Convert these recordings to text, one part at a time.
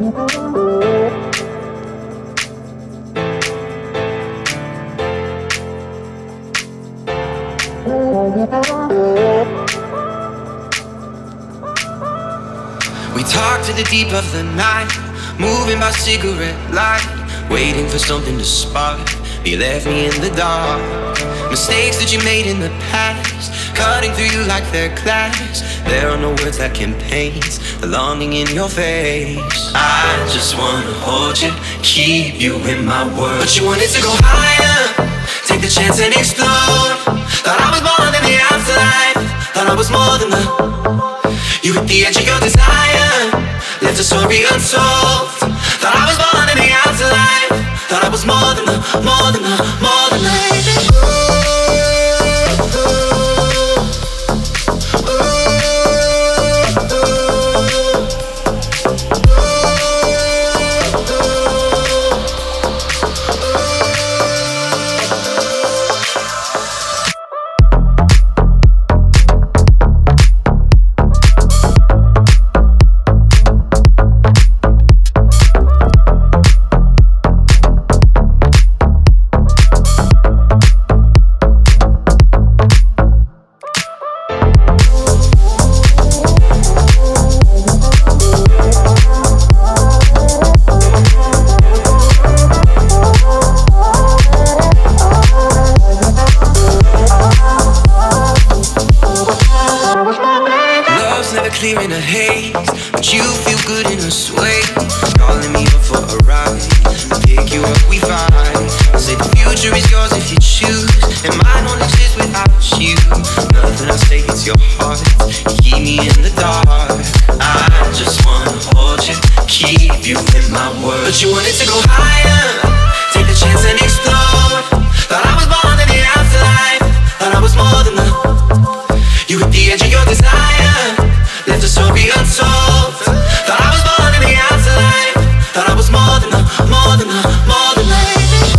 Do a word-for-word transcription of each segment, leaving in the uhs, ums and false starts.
We talk to the deep of the night, moving by cigarette light, waiting for something to spark. You left me in the dark. Mistakes that you made in the past, cutting through you like they're glass. There are no words that can paint the longing in your face. I just wanna hold you, keep you in my world, but you wanted to go higher, take the chance and explode. Thought I was more than the afterlife, thought I was more than the. You hit the edge of your desire, left a story untold. Thought I was born in the afterlife, thought I was more than the, more than the, more than the. Clear in a haze, but you feel good in a sway. Calling me up for a ride, pick you up, we vibe. Say the future is yours if you choose, and mine won't exist without you. Nothing I say hits your heart, you keep me in the dark. I just wanna hold you, keep you in my world, but you wanted to go higher, take the chance and explode. Thought I was born in the afterlife, thought I was more than the. You hit the edge of your desire, left a story untold. Thought I was born in the afterlife, thought I was more than the, more than the, more than the.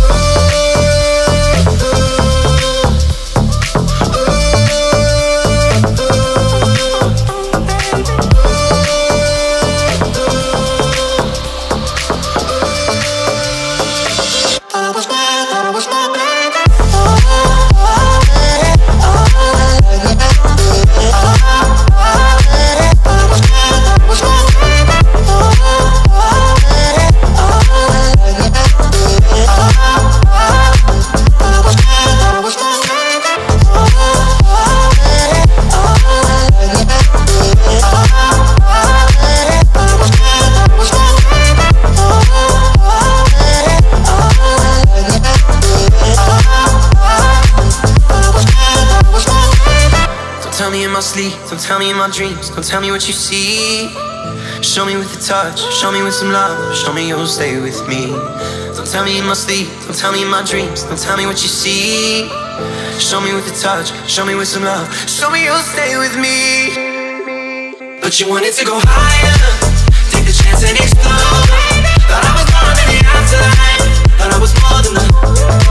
Tell me in my sleep, don't tell me in my dreams, don't tell me what you see. Show me with the touch, show me with some love, show me you'll stay with me. Don't tell me in my sleep, don't tell me in my dreams, don't tell me what you see. Show me with the touch, show me with some love, show me you'll stay with me. But you wanted to go higher, take the chance and explode. Thought I was born in the afterlife, thought I was more than the.